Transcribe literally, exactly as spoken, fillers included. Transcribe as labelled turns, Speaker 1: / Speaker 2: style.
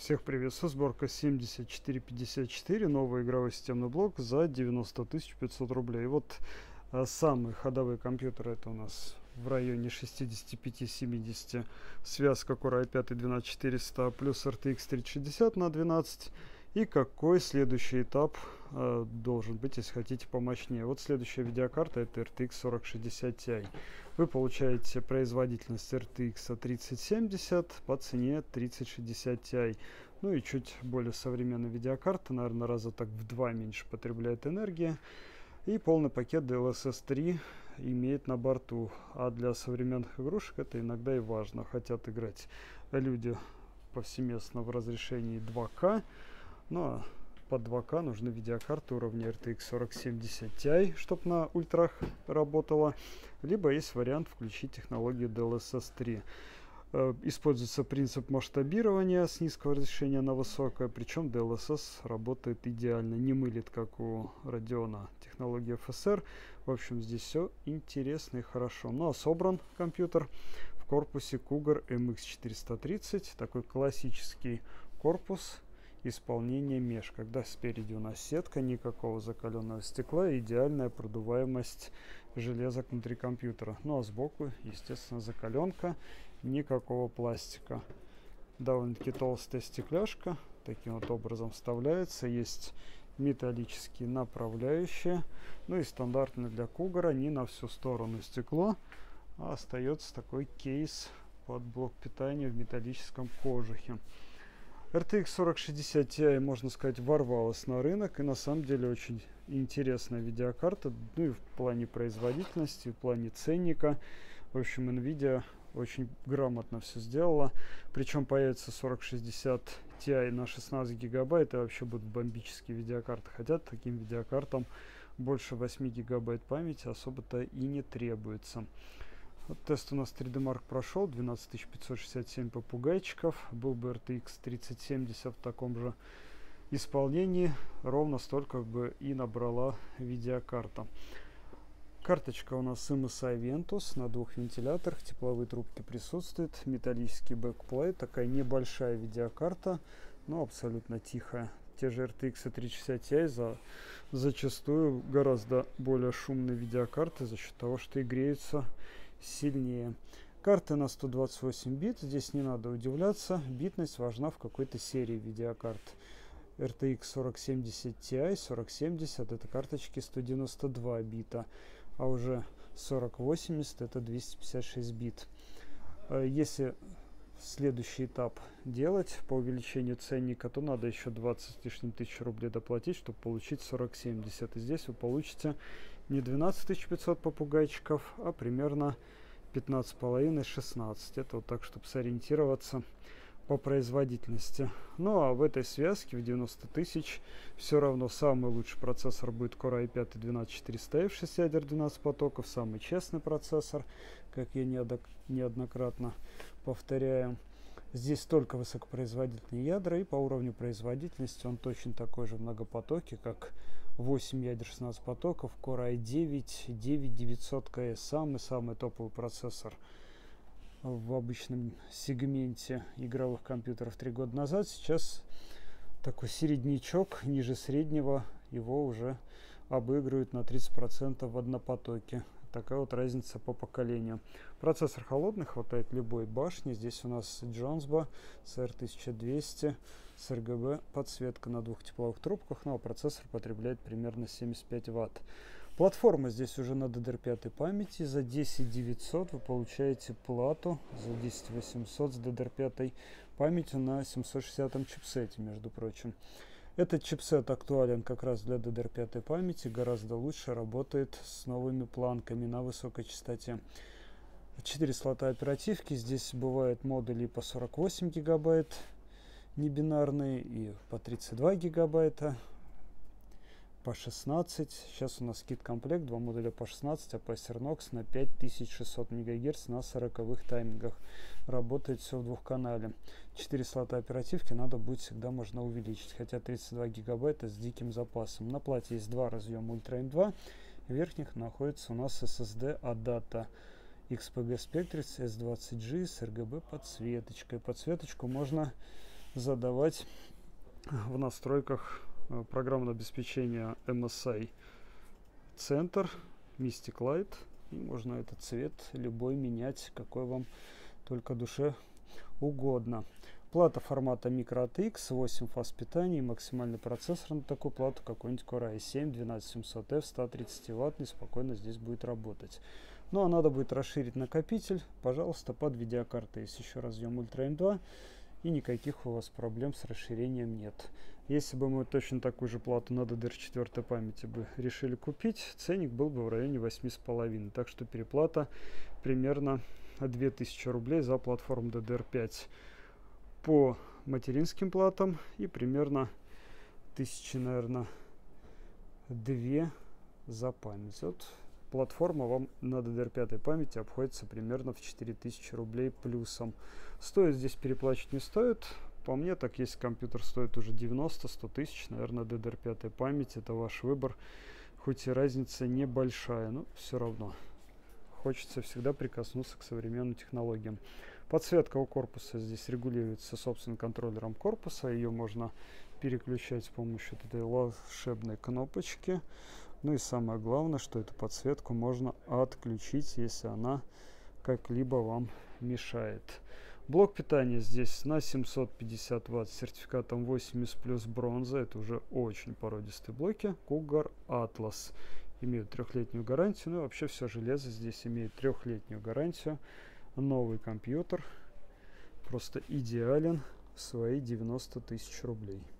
Speaker 1: Всех приветствую. Сборка семьдесят четыре пятьдесят четыре. Новый игровой системный блок за девяносто тысяч пятьсот рублей. Вот а, самые ходовые компьютеры это у нас в районе шестьдесят пять семьдесят. Связка Core ай пять двенадцать четыреста плюс эр ти экс тридцать шестьдесят на двенадцать. И какой следующий этап э, должен быть, если хотите помощнее. Вот следующая видеокарта это эр ти экс сорок шестьдесят Ti. Вы получаете производительность эр ти экс тридцать семьдесят по цене тридцать шестьдесят Ti. Ну и чуть более современная видеокарта, наверное, раза так в два меньше потребляет энергии. И полный пакет ди эл эс эс три имеет на борту. А для современных игрушек это иногда и важно. Хотят играть люди повсеместно в разрешении два ка. Ну а под два ка нужны видеокарты уровня эр ти экс сорок семьдесят Ti, чтобы на ультрах работала. Либо есть вариант включить технологию ди эл эс эс три. Э, используется принцип масштабирования с низкого разрешения на высокое. Причем ди эл эс эс работает идеально, не мылит, как у Radeon технология эф эс эр. В общем, здесь все интересно и хорошо. Ну а собран компьютер в корпусе Cougar эм икс четыреста тридцать. Такой классический корпус. Исполнение меш, когда спереди у нас сетка, никакого закаленного стекла, идеальная продуваемость железа внутри компьютера. Ну а сбоку, естественно, закаленка, никакого пластика. Довольно-таки толстая стекляшка, таким вот образом вставляется. Есть металлические направляющие. Ну и стандартно для Cougar не на всю сторону стекло, а остается такой кейс под блок питания в металлическом кожухе. эр ти экс сорок шестьдесят Ti, можно сказать, ворвалась на рынок, и на самом деле очень интересная видеокарта, ну и в плане производительности, в плане ценника. В общем, Nvidia очень грамотно все сделала. Причем появится сорок шестьдесят Ti на шестнадцать гигабайт, и вообще будут бомбические видеокарты. Хотя таким видеокартам больше восьми гигабайт памяти особо-то и не требуется. Вот тест у нас три дэ Mark прошел, двенадцать тысяч пятьсот шестьдесят семь попугайчиков. Был бы эр ти экс тридцать семьдесят в таком же исполнении, ровно столько бы и набрала видеокарта. Карточка у нас эм эс ай Ventus на двух вентиляторах, тепловые трубки присутствуют, металлический бэкплейт, такая небольшая видеокарта, но абсолютно тихая. Те же эр ти экс тридцать шестьдесят Ti за, зачастую гораздо более шумные видеокарты за счет того, что и греются сильнее. Карты на сто двадцать восемь бит, здесь не надо удивляться, битность важна в какой-то серии видеокарт. эр ти экс сорок семьдесят Ti, сорок семьдесят это карточки сто девяносто два бита, а уже сорок восемьдесят это двести пятьдесят шесть бит. Если следующий этап делать по увеличению ценника, то надо еще двадцать с лишним тысяч рублей доплатить, чтобы получить сорок семьдесят. И здесь вы получите не двенадцать тысяч пятьсот попугайчиков, а примерно пятнадцать с половиной — шестнадцать. Это вот так, чтобы сориентироваться по производительности. Ну а в этой связке в девяносто тысяч все равно самый лучший процессор будет Core ай пять двенадцать четыреста эф, шесть ядер, двенадцать потоков, самый честный процессор, как я неоднократно повторяю. Здесь только высокопроизводительные ядра, и по уровню производительности он точно такой же в многопотоке, как восемь ядер, шестнадцать потоков, Core ай девять, девять девятьсот кей эс, самый-самый топовый процессор в обычном сегменте игровых компьютеров три года назад. Сейчас такой середнячок, ниже среднего, его уже обыгрывают на тридцать процентов в однопотоке. Такая вот разница по поколению. Процессор холодный, хватает любой башни. Здесь у нас Jonsbo си эр тысяча двести с эр джи би подсветка на двух тепловых трубках, но процессор потребляет примерно семьдесят пять ватт. Платформа здесь уже на ди ди ар пять памяти. За десять девятьсот вы получаете плату, за десять восемьсот с ди ди ар пять памятью на семьсот шестидесятом чипсете, между прочим. Этот чипсет актуален как раз для ди ди ар пять памяти, гораздо лучше работает с новыми планками на высокой частоте. четыре слота оперативки, здесь бывают модули по сорок восемь гигабайт, небинарные, и по тридцать два гигабайта, по шестнадцать. Сейчас у нас кит-комплект, два модуля по шестнадцать, а по Acernox на пять тысяч шестьсот мегагерц на сороковых таймингах. Работает все в двухканале. четыре слота оперативки надо будет всегда можно увеличить, хотя тридцать два гигабайта с диким запасом. На плате есть два разъема ультра эм два, в верхних находится у нас эс эс ди Adata икс пи джи Spectrix эс двадцать джи с эр джи би подсветочкой. Подсветочку можно задавать в настройках программного обеспечения эм эс ай Center Mystic Light. И можно этот цвет любой менять, какой вам только душе угодно. Плата формата микро эй ти экс, восемь фаз питания и максимальный процессор на такую плату какой-нибудь Core ай семь двенадцать семьсот эф сто тридцать ваттный спокойно здесь будет работать. Ну а надо будет расширить накопитель, пожалуйста, под видеокарты. Есть еще разъем ультра эм два и никаких у вас проблем с расширением нет. Если бы мы точно такую же плату на ди ди ар четыре памяти бы решили купить, ценник был бы в районе восемь с половиной. Так что переплата примерно две тысячи рублей за платформу ди ди ар пять по материнским платам и примерно тысячи, наверное, две за память. Вот платформа вам на ди ди ар пять памяти обходится примерно в четыре тысячи рублей плюсом. Стоит здесь переплачивать не стоит. По мне, так если компьютер стоит уже девяносто — сто тысяч, наверное, ди ди ар пять память это ваш выбор. Хоть и разница небольшая, но все равно хочется всегда прикоснуться к современным технологиям. Подсветка у корпуса здесь регулируется собственным контроллером корпуса. Ее можно переключать с помощью этой волшебной кнопочки. Ну и самое главное, что эту подсветку можно отключить, если она как-либо вам мешает. Блок питания здесь на семьсот пятьдесят ватт с сертификатом восемьдесят плюс бронза. Это уже очень породистые блоки. Cougar Atlas. Имеют трехлетнюю гарантию. Ну и вообще все железо здесь имеет трехлетнюю гарантию. Новый компьютер просто идеален в свои девяносто тысяч рублей.